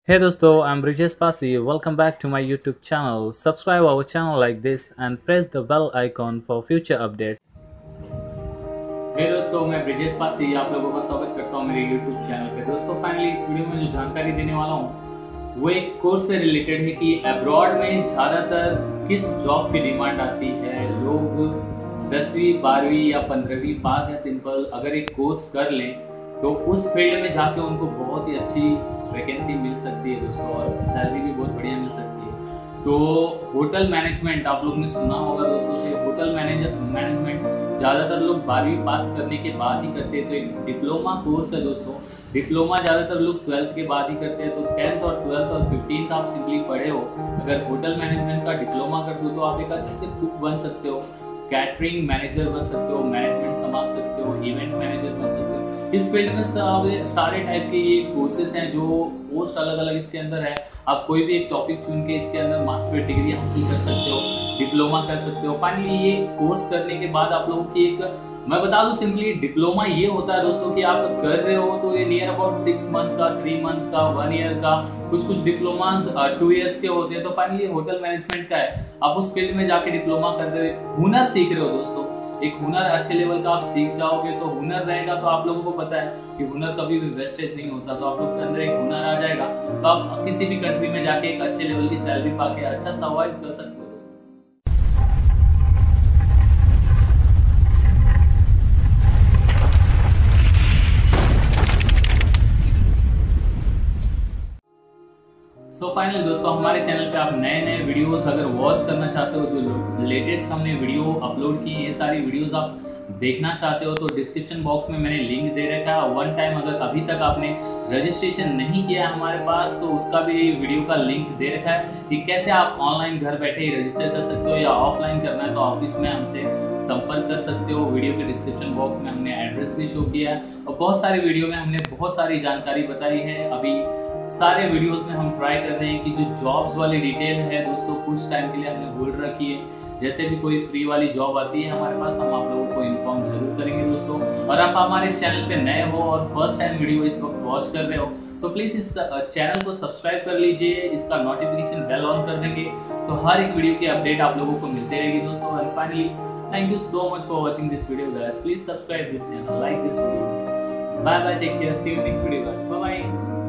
Hey दोस्तों, I'm Brijesh Pasi. Welcome back to my YouTube channel. Subscribe our channel like this and press the bell icon for future updates. हे दोस्तों, मैं ब्रिजेश पासी आप लोगों का स्वागत करता हूं मेरे YouTube चैनल पे। दोस्तों फाइनली इस वीडियो में जो जानकारी देने वाला हूं वो एक कोर्स से रिलेटेड है कि अब्रॉड में ज़्यादातर किस जॉब की डिमांड आती है। लोग 10वीं 12वीं या 15वीं पास या सिंपल अगर एक कोर्स कर लें तो उस फील्ड में जाके उनको बहुत ही अच्छी वैकेंसी मिल सकती है दोस्तों, और सैलरी भी बहुत बढ़िया मिल सकती है। तो होटल मैनेजमेंट आप लोग ने सुना होगा दोस्तों कि होटल मैनेजमेंट ज़्यादातर लोग 12वीं पास करने के बाद ही करते हैं। तो एक डिप्लोमा कोर्स है दोस्तों। डिप्लोमा ज़्यादातर लोग 12th के बाद ही करते हैं। तो 10th और 12th और 15th आप सिंपली पढ़े हो, अगर होटल मैनेजमेंट का डिप्लोमा कर दो तो आप एक अच्छे से कुक बन सकते हो, कैटरिंग मैनेजर बन सकते हो, मैनेजमेंट संभाल सकते हो, इवेंट मैनेजर बन सकते हो। इस फील्ड में सारे टाइप के ये कोर्सेज हैं जो पोस्ट अलग अलग इसके अंदर है। आप कोई भी एक टॉपिक चुन के इसके अंदर मास्टर डिग्री हासिल कर सकते हो, डिप्लोमा कर सकते हो। फाइनली ये कोर्स करने के बाद आप लोगों की एक मैं बता दूं सिंपली डिप्लोमा ये होता है दोस्तों कि आप कर रहे हो तो ये नियर अबाउट 6 मंथ का, 3 मंथ का, 1 ईयर का, कुछ डिप्लोमा 2 ईयर्स के होते हैं। तो फाइनली होटल मैनेजमेंट का है, आप उस फील्ड में जाके डिप्लोमा कर रहे हो, हुनर सीख रहे हो दोस्तों। एक हुनर अच्छे लेवल का आप सीख जाओगे तो हुनर रहेगा। तो आप लोगों को पता है कि हुनर कभी भी वेस्टेज नहीं होता। तो आप लोग के अंदर एक हुनर आ जाएगा तो आप किसी भी कंट्री में जाके एक अच्छे लेवल की सैलरी पाके अच्छा सर्वाइव कर सकते हो। सो फाइनली दोस्तों, हमारे चैनल पे आप नए नए वीडियोस अगर वॉच करना चाहते हो, जो लेटेस्ट हमने वीडियो अपलोड की, ये सारी वीडियोस आप देखना चाहते हो तो डिस्क्रिप्शन बॉक्स में मैंने लिंक दे रखा है। वन टाइम अगर अभी तक आपने रजिस्ट्रेशन नहीं किया है हमारे पास तो उसका भी वीडियो का लिंक दे रखा है कि कैसे आप ऑनलाइन घर बैठे ही रजिस्टर कर सकते हो, या ऑफलाइन करना है तो ऑफिस में हमसे संपर्क कर सकते हो। वीडियो के डिस्क्रिप्शन बॉक्स में हमने एड्रेस भी शो किया है और बहुत सारी वीडियो में हमने बहुत सारी जानकारी बताई है। अभी सारे वीडियोस में हम ट्राई कर रहे हैं कि जो जॉब्स वाली डिटेल है दोस्तों कुछ टाइम के लिए हमने होल्ड रखी है। जैसे भी कोई फ्री वाली जॉब आती है हमारे पास हम आप लोगों को इन्फॉर्म जरूर करेंगे दोस्तों। और आप हमारे चैनल पे नए हो और फर्स्ट टाइम वीडियो इस वक्त वॉच कर रहे हो तो प्लीज़ इस चैनल को सब्सक्राइब कर लीजिए, इसका नोटिफिकेशन बेल ऑन कर देंगे तो हर एक वीडियो की अपडेट आप लोगों को मिलती रहेगी दोस्तों। And finally thank you so much for watching this video guys. Please subscribe this channel, like this video. Bye bye, take care, see you next video guys, bye bye.